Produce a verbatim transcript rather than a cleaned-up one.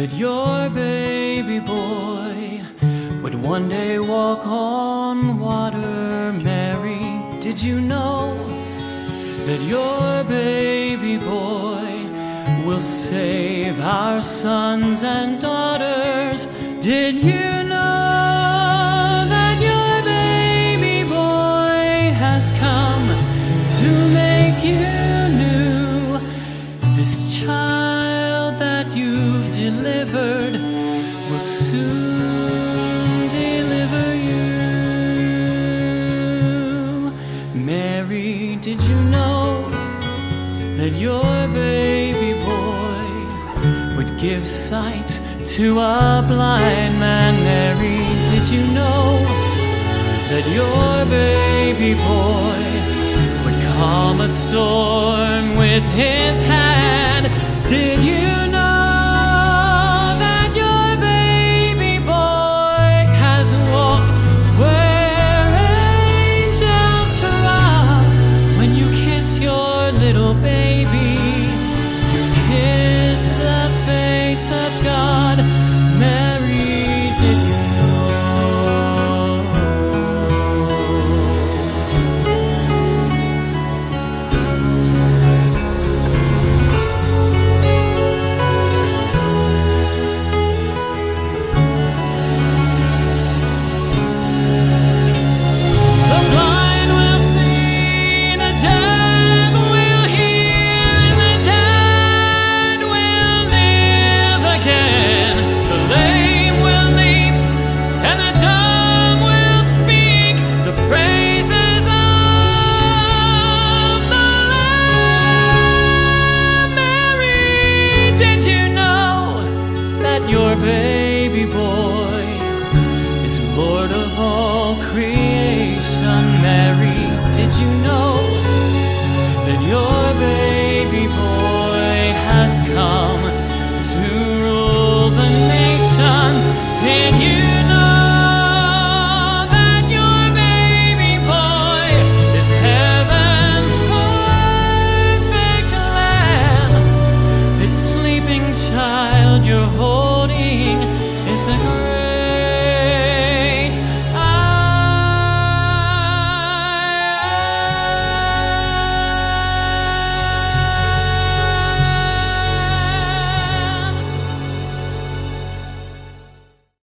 that your baby boy would one day walk on water? Mary, did you know that your baby boy will save our sons and daughters? Did you know that your baby boy has come to make you new? This child that you've delivered will soon deliver you. Mary, did you know that your baby boy would give sight to a blind man? Mary, did you know that your baby boy would calm a storm with his hand? Did you